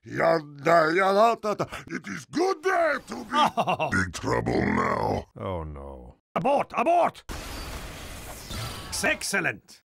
Yada, yada, yada. It is good day to be big trouble now. Oh no. Abort! Abort! Excellent!